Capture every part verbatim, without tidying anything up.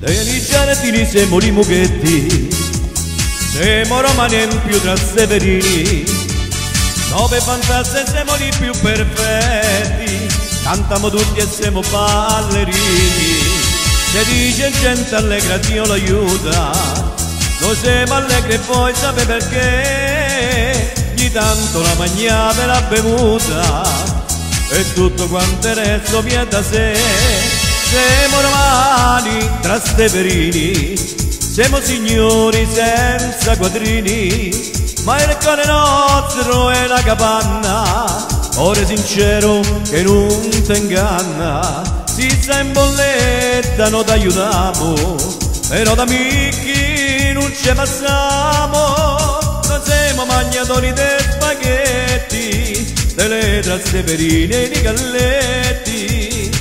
nei giardini siamo i mughetti, siamo romani in più tra severini, nove fantasie siamo i più perfetti, cantiamo tutti e siamo ballerini. Se dice gente allegra Dio lo aiuta, noi siamo allegri e poi sapete perché, ogni tanto la mangiata e la bevuta e tutto quanto il resto viene da sé. Siamo romani tra steverini, siamo signori senza quattrini, ma il cuore nostro è la capanna, ora sincero che non ti inganna. Si sta in bolletta non ti aiutiamo, però da amici non ci passiamo. Noi siamo mangiatori dei spaghetti, delle trasteverine e di galletti.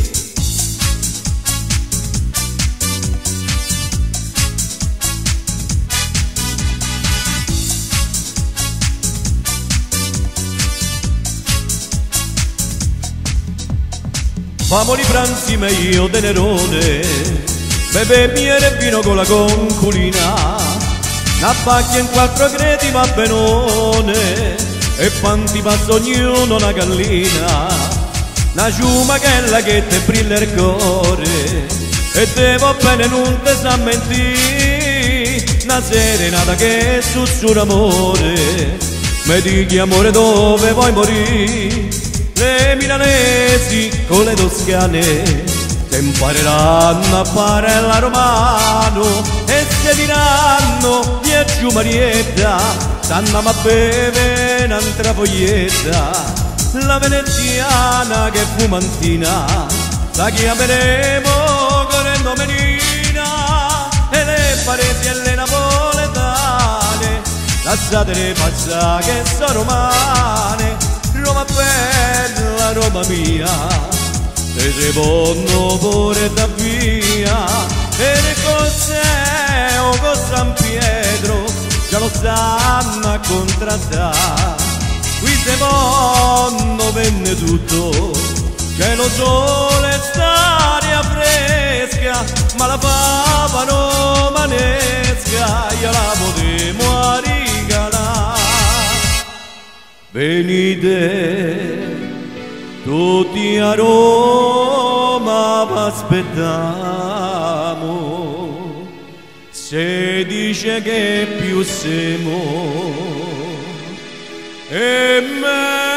Famo di pranzi meglio de Nerone, beve miele e vino con la conculina, una pacchia in quattro gredi va benone, e quanti passa ognuno una gallina, una ciuma che è la che te brilla il cuore, e te va bene non te sa mentire, una serenata che sussurra amore, mi dici amore dove vuoi morire. Le milanesi con le toscane se impareranno a parlare romano e se diranno via giù Marietta, stanno a bere un'altra foglietta. La veneziana che è fumantina la chiameremo correndo menina, e le paresi e le napoletane lasciatele passare che sono romane. Roma bella, Roma mia, se si vanno pure da via, e le cose o con San Pietro già lo sanno a contrattare. Qui se vanno venne tutto, c'è lo sole, l'aria fresca, ma la papa romanesca io la potremo regalare. Venite tutti a Roma, v'aspettiamo, se dice che più siamo e me